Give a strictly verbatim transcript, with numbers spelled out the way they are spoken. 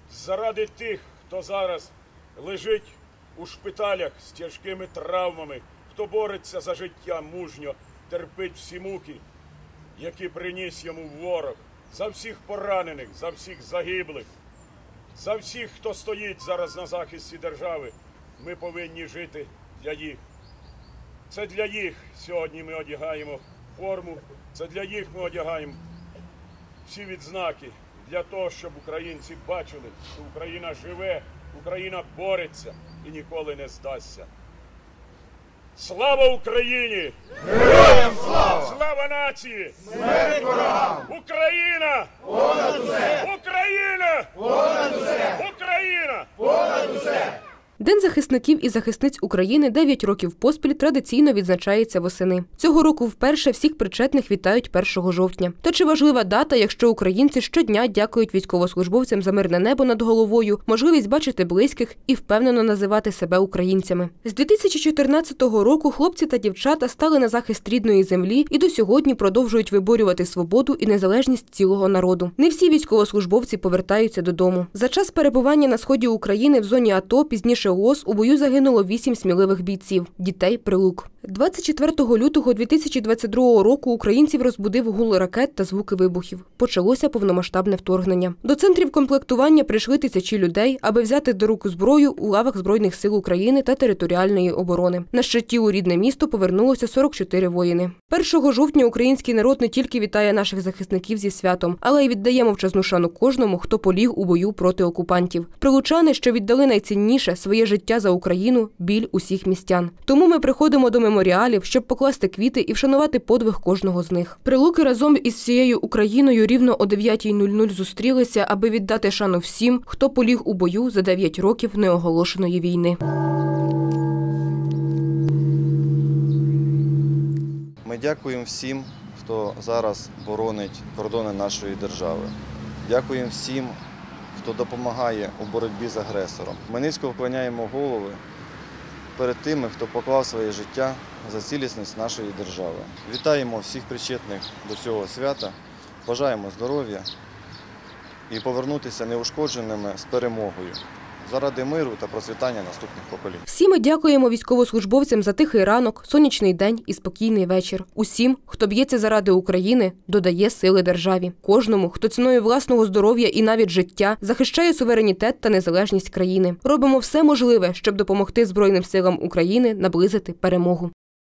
заради тих, хто зараз лежить у шпиталях з тяжкими травмами, хто бореться за життя мужньо, терпить всі муки, які приніс йому ворог, за всіх поранених, за всіх загиблих, за всіх, хто стоїть зараз на захисті держави, ми повинні жити для їх. Це для їх сьогодні ми одягаємо форму, це для їх ми одягаємо всі відзнаки, для того, щоб українці бачили, що Україна живе, Україна бореться і ніколи не здасться. Слава Україні! Героям слава! Слава нації! Смерть ворогам! Україна! Понад усе! Україна! Понад усе! Україна! Понад усе! День захисників і захисниць України дев'ять років поспіль традиційно відзначається восени. Цього року вперше всіх причетних вітають першого жовтня. Та чи важлива дата, якщо українці щодня дякують військовослужбовцям за мирне небо над головою, можливість бачити близьких і впевнено називати себе українцями. З дві тисячі чотирнадцятого року хлопці та дівчата стали на захист рідної землі і до сьогодні продовжують виборювати свободу і незалежність цілого народу. Не всі військовослужбовці повертаються додому. За час перебування на сході України в зоні АТО, пізніше ООС, у бою загинуло вісім сміливих бійців – дітей Прилук. двадцять четвертого лютого дві тисячі двадцять другого року українців розбудив гул ракет та звуки вибухів. Почалося повномасштабне вторгнення. До центрів комплектування прийшли тисячі людей, аби взяти до рук зброю у лавах Збройних сил України та територіальної оборони. На щиті у рідне місто повернулося сорок чотири воїни. першого жовтня український народ не тільки вітає наших захисників зі святом, але й віддає мовчазну шану кожному, хто поліг у бою проти окупантів. Прилучани, що віддали найцінніше – своє життя за Україну, біль усіх містян. Тому ми приходимо до меморіалів, щоб покласти квіти і вшанувати подвиг кожного з них. Прилуки разом із всією Україною рівно о дев'ятій нуль нуль зустрілися, аби віддати шану всім, хто поліг у бою за дев'ять років неоголошеної війни. Ми дякуємо всім, хто зараз боронить кордони нашої держави. Дякуємо всім, хто допомагає у боротьбі з агресором. Ми низько вклоняємо голови перед тими, хто поклав своє життя за цілісність нашої держави. Вітаємо всіх причетних до цього свята, бажаємо здоров'я і повернутися неушкодженими з перемогою заради миру та процвітання наступних поколінь. Всі ми дякуємо військовослужбовцям за тихий ранок, сонячний день і спокійний вечір. Усім, хто б'ється заради України, додає сили державі. Кожному, хто ціною власного здоров'я і навіть життя захищає суверенітет та незалежність країни. Робимо все можливе, щоб допомогти Збройним силам України наблизити перемогу.